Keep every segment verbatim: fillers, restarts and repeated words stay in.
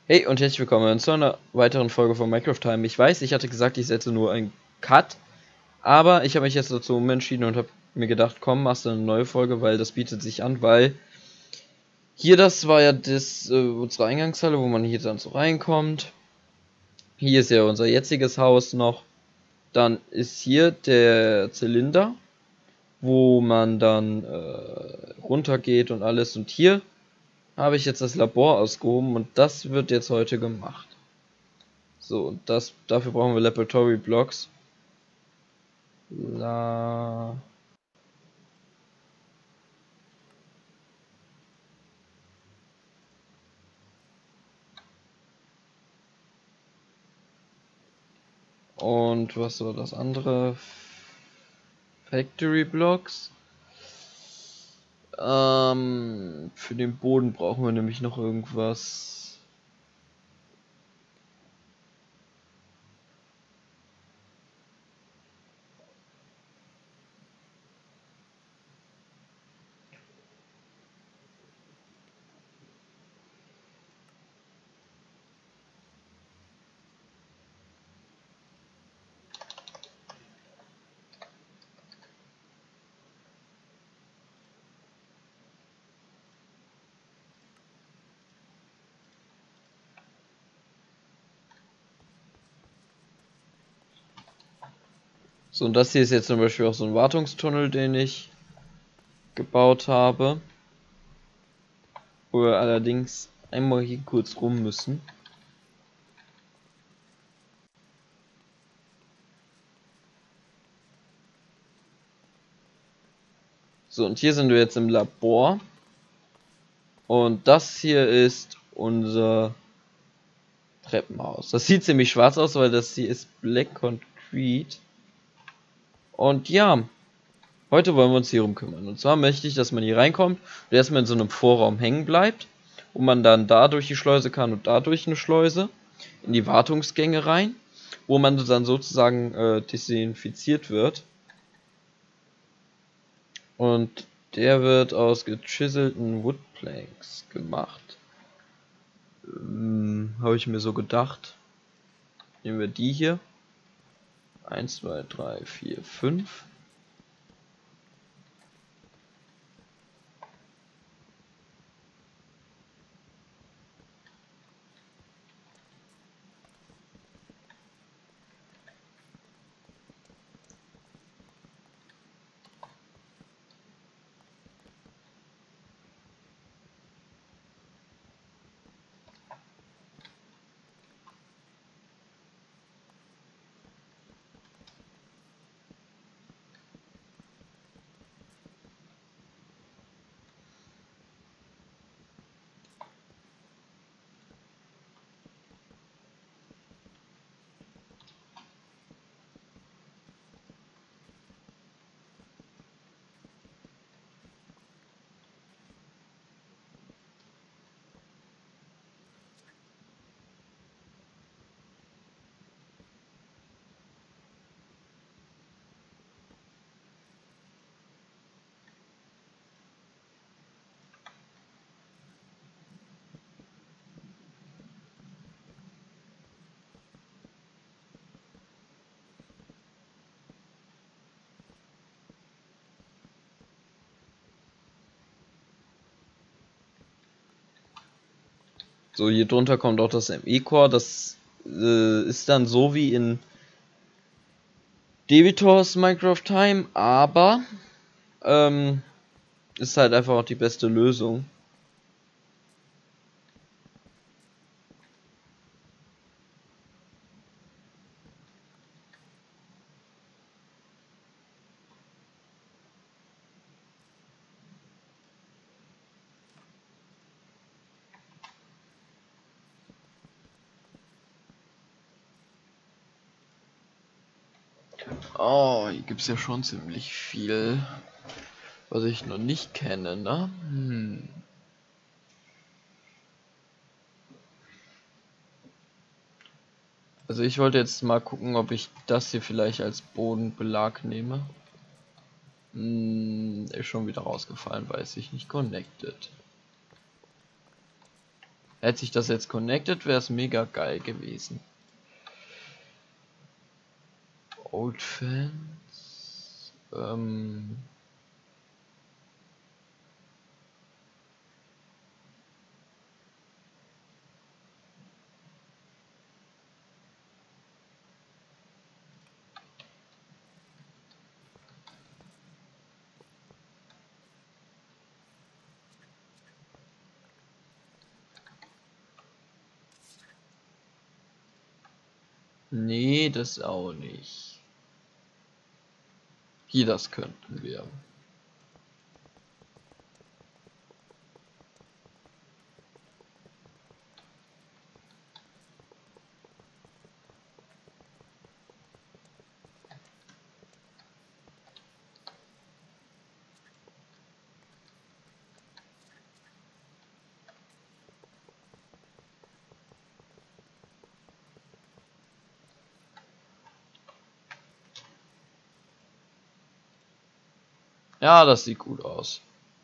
Hey und herzlich willkommen zu einer weiteren Folge von Minecraft Time. Ich weiß, ich hatte gesagt, ich setze nur einen Cut, aber ich habe mich jetzt dazu umentschieden und habe mir gedacht, komm, machst du eine neue Folge, weil das bietet sich an, weil hier, das war ja das, äh, unsere Eingangshalle, wo man hier dann so reinkommt. Hier ist ja unser jetziges Haus noch. Dann ist hier der Zylinder, wo man dann äh, runter geht und alles. Und hier habe ich jetzt das Labor ausgehoben und das wird jetzt heute gemacht. So, und das, dafür brauchen wir Laboratory Blocks. La und was war das andere? Factory Blocks. Ähm, für den Boden brauchen wir nämlich noch irgendwas. So, und das hier ist jetzt zum Beispiel auch so ein Wartungstunnel, den ich gebaut habe. Wo wir allerdings einmal hier kurz rum müssen. So, und hier sind wir jetzt im Labor. Und das hier ist unser Treppenhaus. Das sieht ziemlich schwarz aus, weil das hier ist Black Concrete. Und ja, heute wollen wir uns hier kümmern. Und zwar möchte ich, dass man hier reinkommt und erstmal in so einem Vorraum hängen bleibt, wo man dann da durch die Schleuse kann und da durch eine Schleuse in die Wartungsgänge rein, wo man dann sozusagen äh, desinfiziert wird. Und der wird aus gechiselten Woodplanks gemacht. Ähm, habe ich mir so gedacht. Nehmen wir die hier. eins, zwei, drei, vier, fünf. So, hier drunter kommt auch das M E-Core. Das äh, ist dann so wie in Debitors Minecraft Time, aber ähm, ist halt einfach auch die beste Lösung. Oh, hier gibt es ja schon ziemlich viel, was ich noch nicht kenne, ne? Hm. Also ich wollte jetzt mal gucken, ob ich das hier vielleicht als Bodenbelag nehme. Hm, ist schon wieder rausgefallen, weiß ich nicht. Connected. Hätte sich das jetzt connected, wäre es mega geil gewesen. Old Fans. Ähm. Nee, das auch nicht. Hier, das könnten wir. Ja, das sieht gut aus.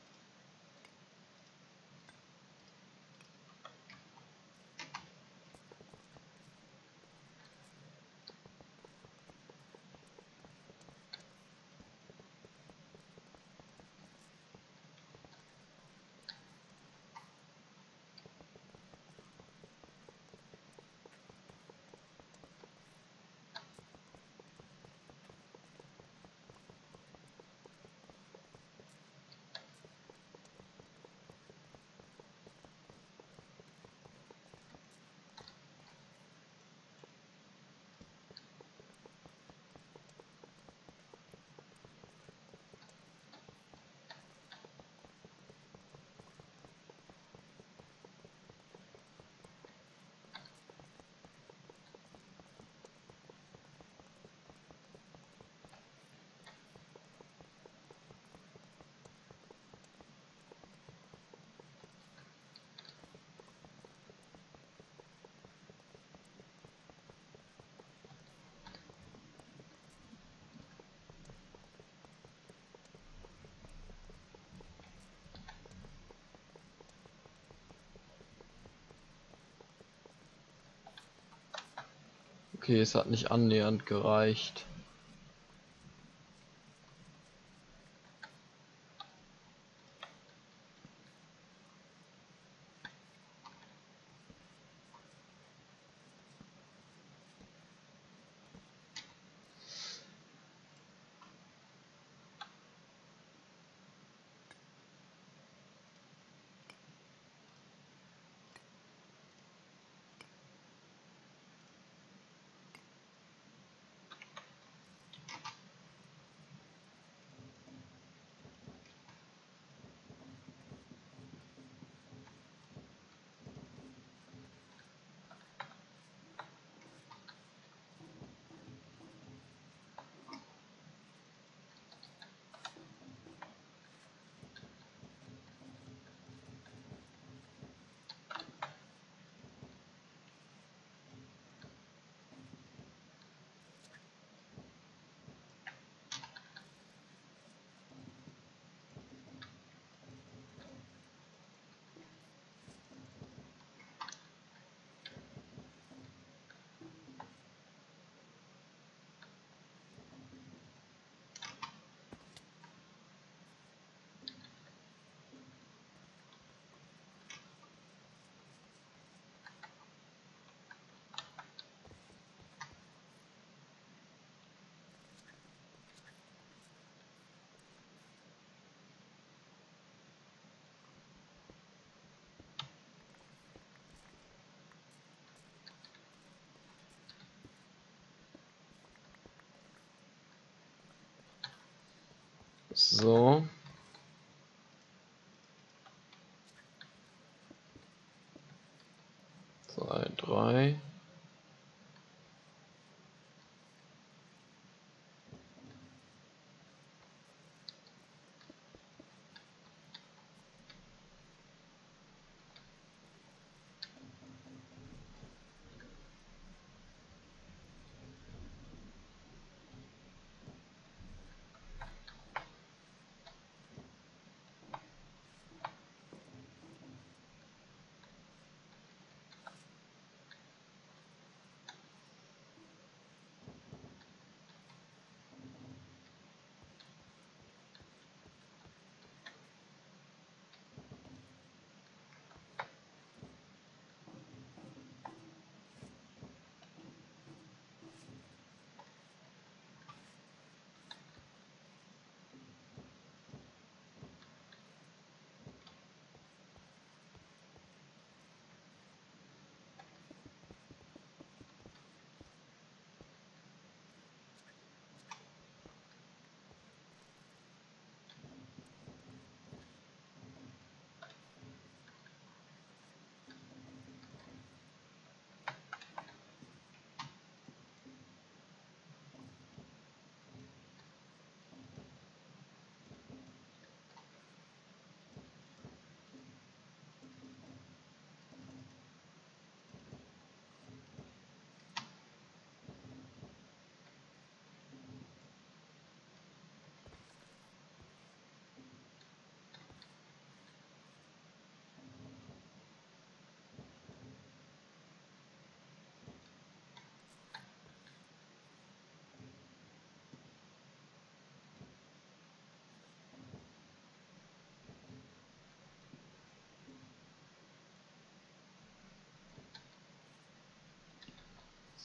Okay, es hat nicht annähernd gereicht. So. Zwei, drei.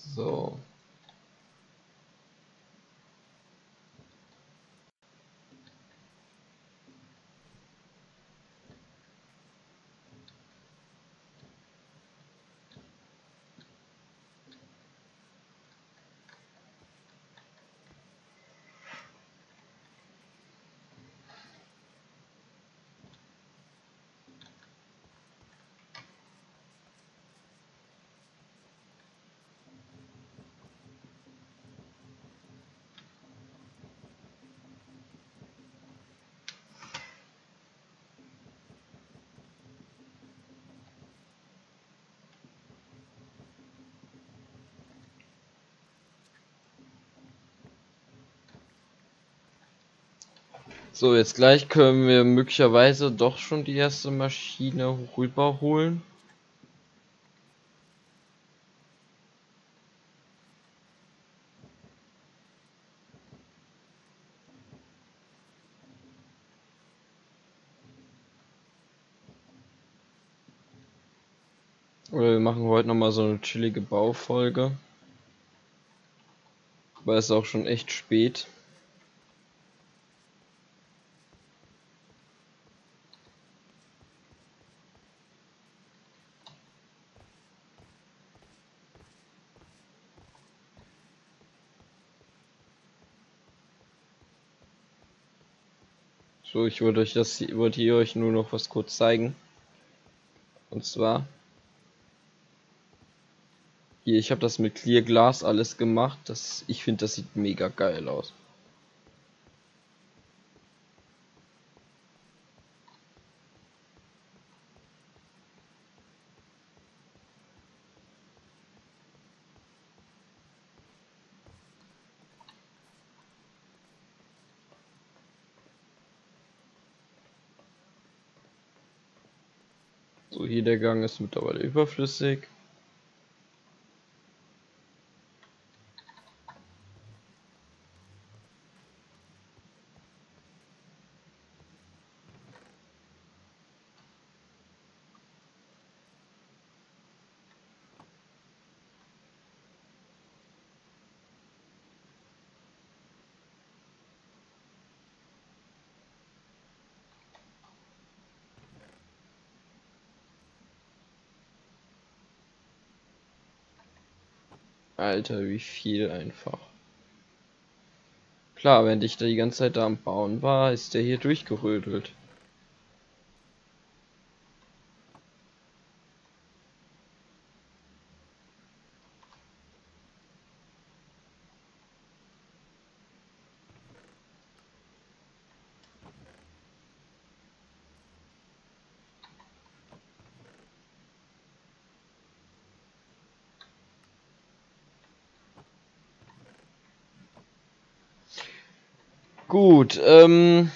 So. So, jetzt gleich können wir möglicherweise doch schon die erste Maschine rüberholen. Oder wir machen heute noch mal so eine chillige Baufolge. Weil es ist auch schon echt spät. So, ich wollte euch das, wollte hier euch nur noch was kurz zeigen. Und zwar hier, ich habe das mit Clear Glass alles gemacht. Das, ich finde, das sieht mega geil aus. So, hier der Gang ist mittlerweile überflüssig. Alter, wie viel einfach. Klar, wenn ich da die ganze Zeit da am Bauen war, ist der hier durchgerödelt. Gut, ähm.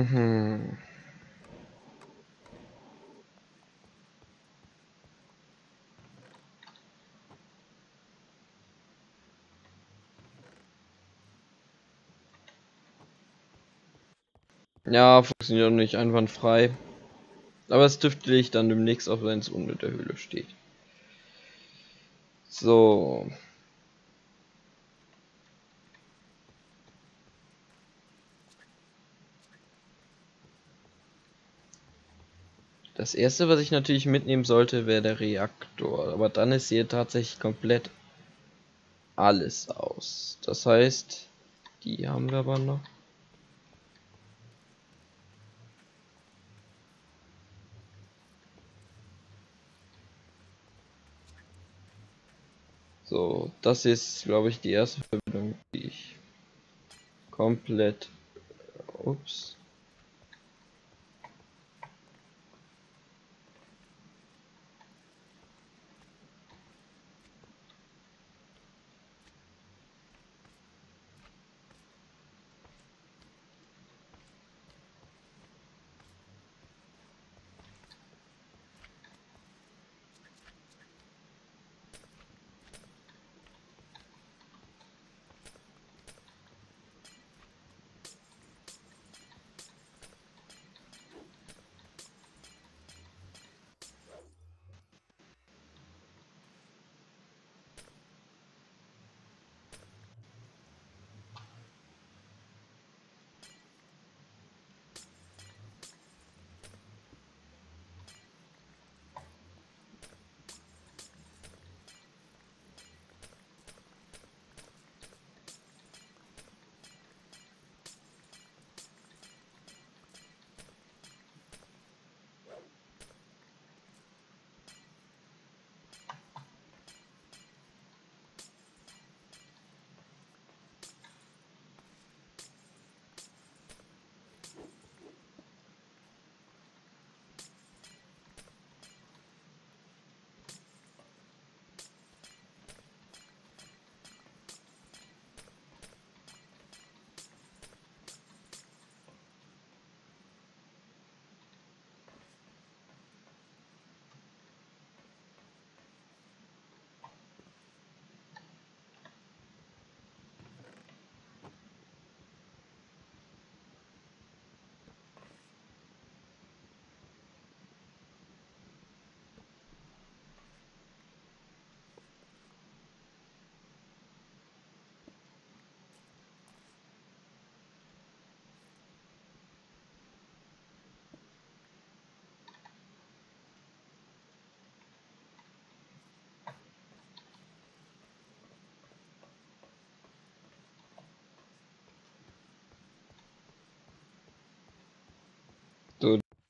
Ja, funktioniert auch nicht einwandfrei. Aber es dürfte ich dann demnächst auch, wenn es unter der Höhle steht. So. Das erste, was ich natürlich mitnehmen sollte, wäre der Reaktor. Aber dann ist hier tatsächlich komplett alles aus. Das heißt, die haben wir aber noch. So, das ist, glaube ich, die erste Verbindung, die ich komplett. Ups.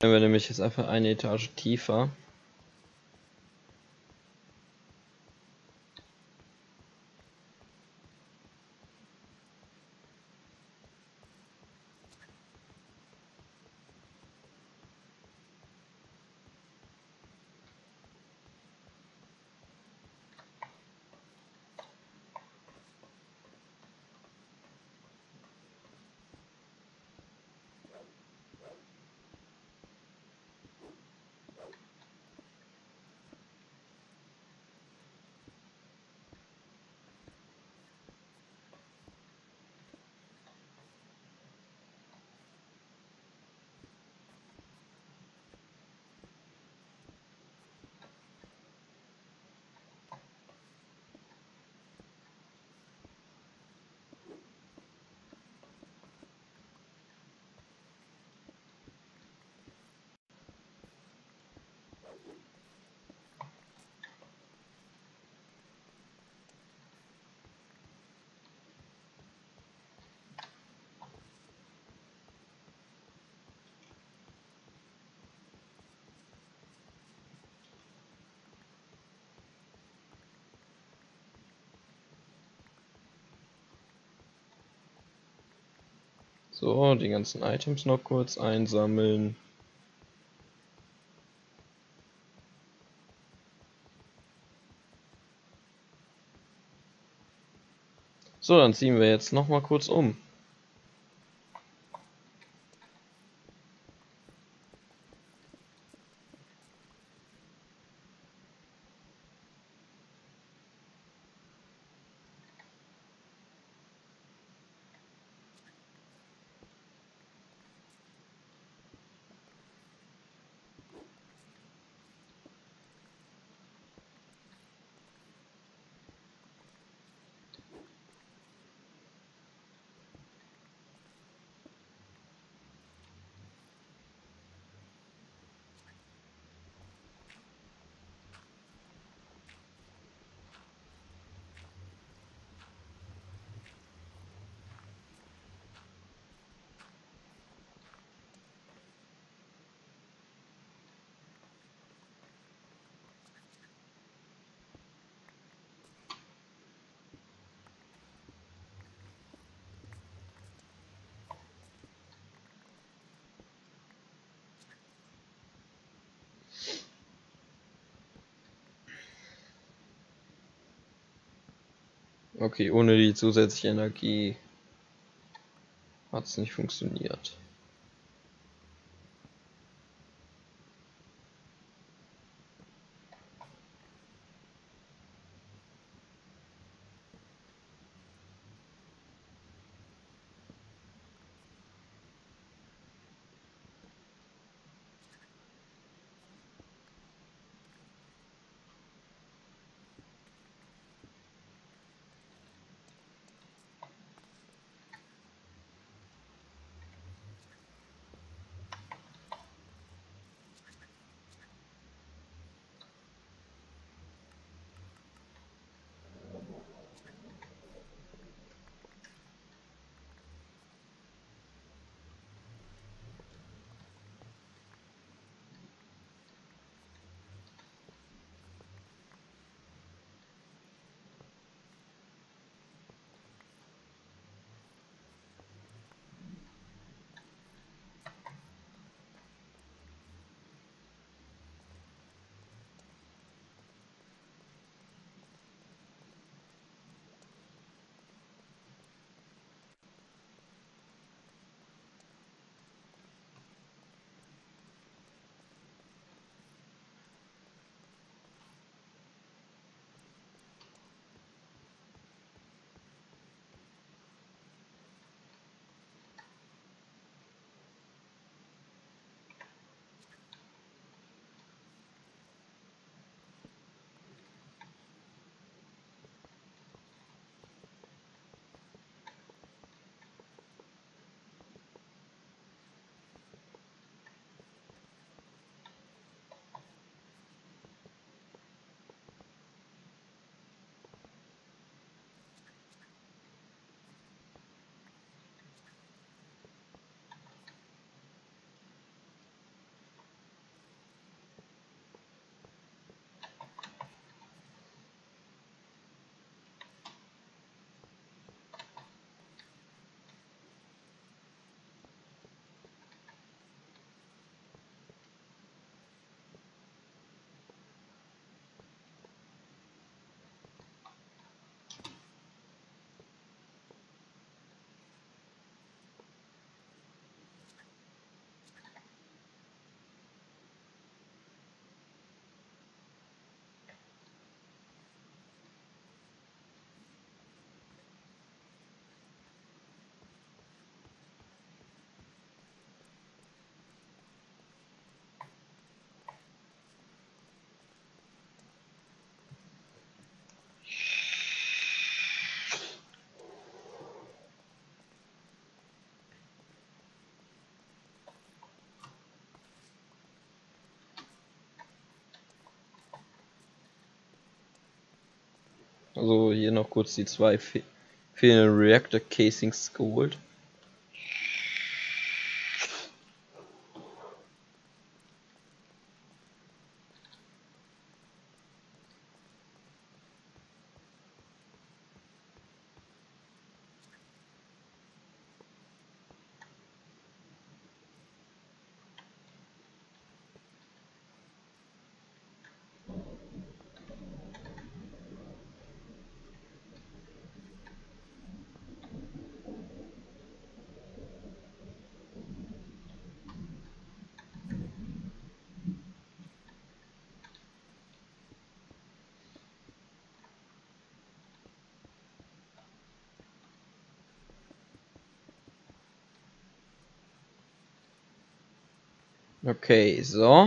Wenn wir nämlich jetzt einfach eine Etage tiefer. So, die ganzen Items noch kurz einsammeln. So, dann ziehen wir jetzt noch mal kurz um. Okay, ohne die zusätzliche Energie hat es nicht funktioniert. Also hier noch kurz die zwei fe fehlenden Reactor Casings geholt. Okay, so.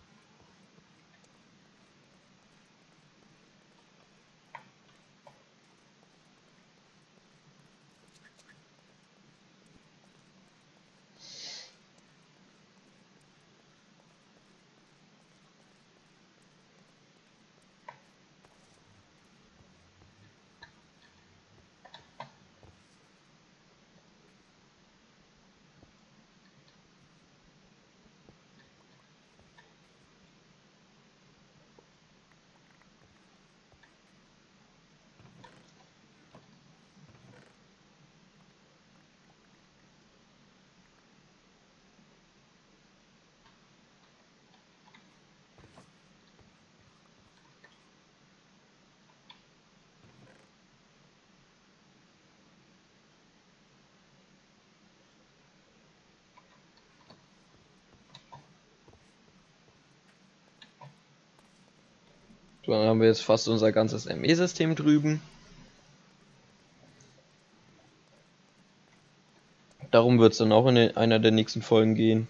Dann haben wir jetzt fast unser ganzes M E-System drüben. Darum wird es dann auch in einer der nächsten Folgen gehen.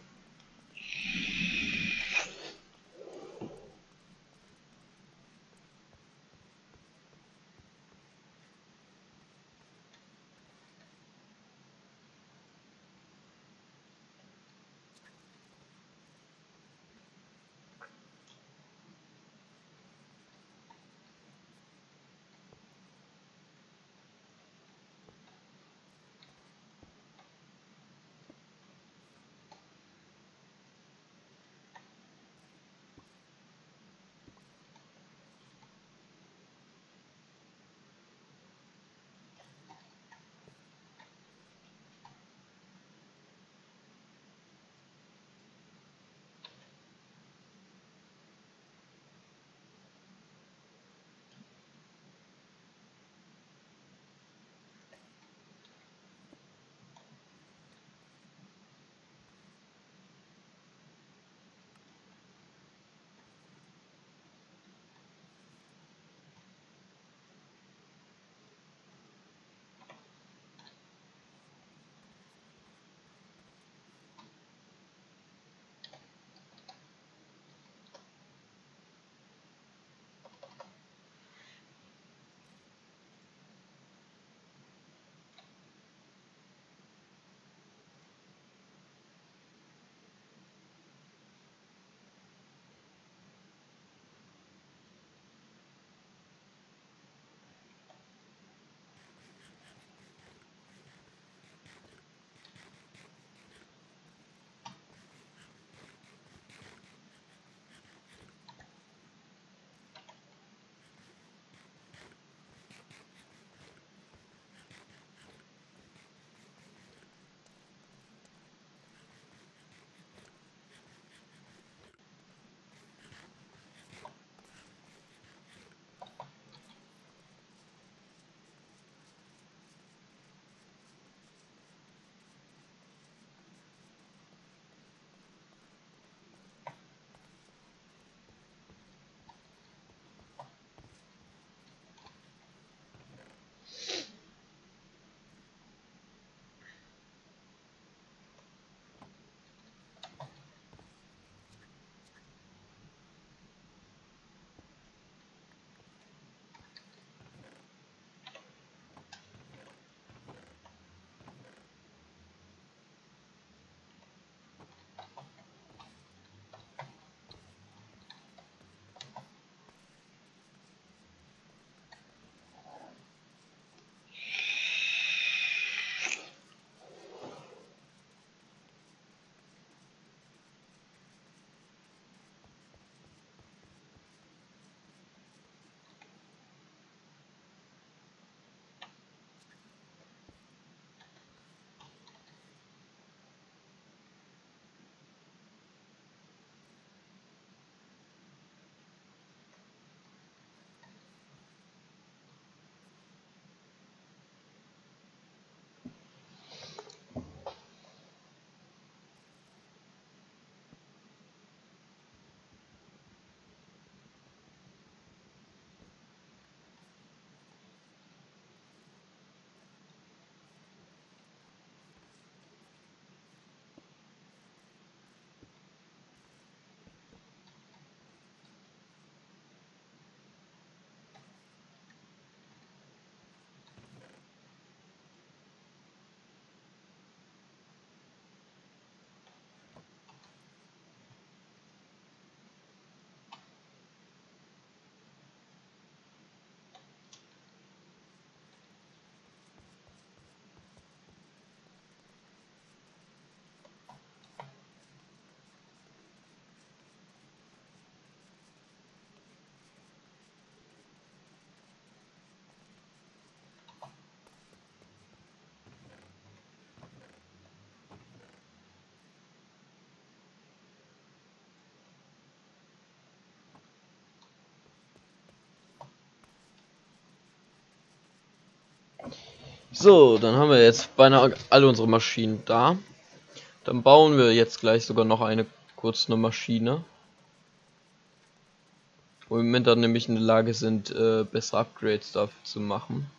So, dann haben wir jetzt beinahe alle unsere Maschinen da. Dann bauen wir jetzt gleich sogar noch eine kurz eine Maschine. Wo wir im Moment dann nämlich in der Lage sind, äh, bessere Upgrades dafür zu machen.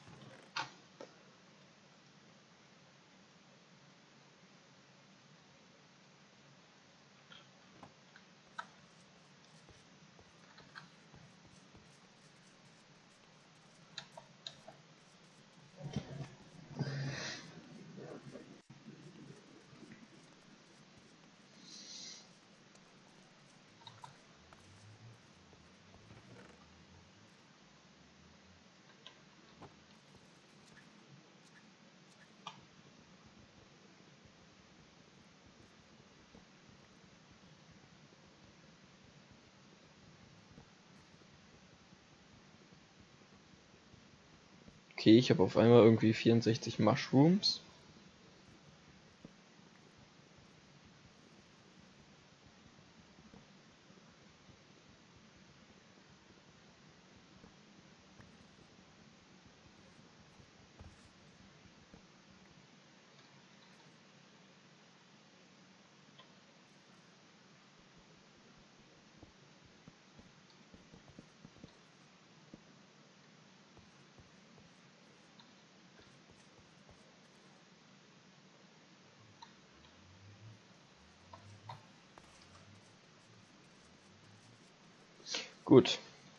Okay, ich habe auf einmal irgendwie vierundsechzig Mushrooms. Gut.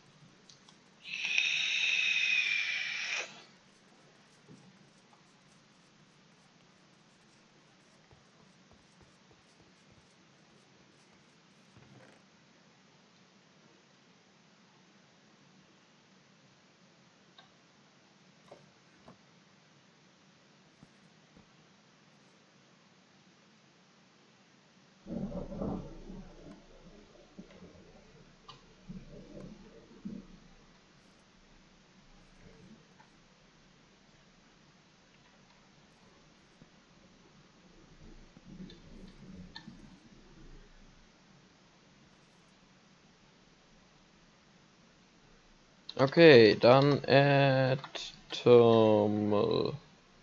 Okay, dann add thermal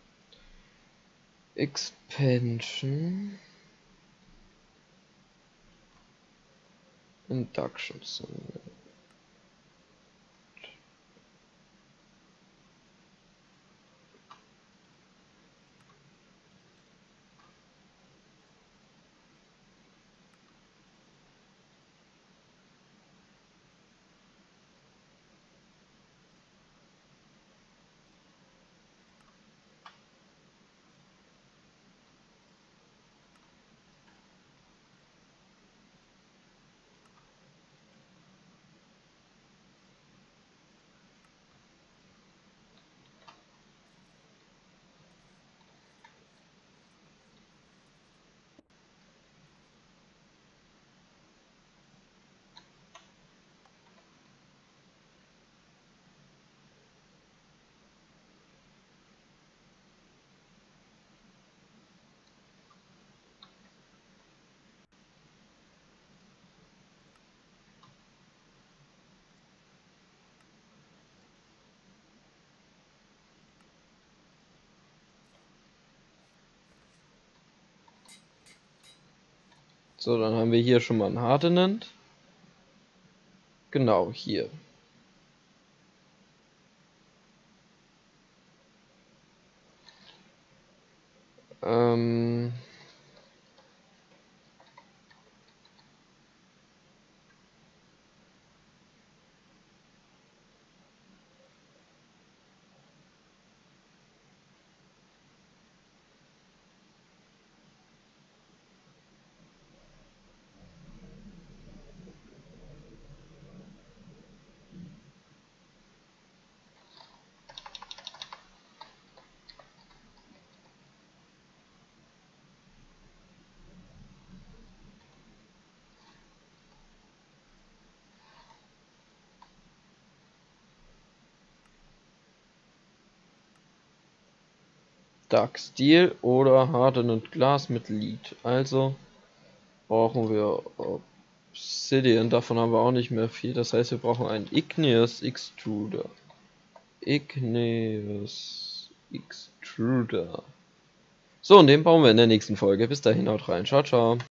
expansion induction. So, dann haben wir hier schon mal ein Hardened. Genau, hier. Ähm... Dark Steel oder Hardened Glas mit Lead. Also brauchen wir Obsidian, davon haben wir auch nicht mehr viel. Das heißt, wir brauchen einen Igneous Extruder. Igneous Extruder. So, und den bauen wir in der nächsten Folge. Bis dahin, haut rein. Ciao, ciao.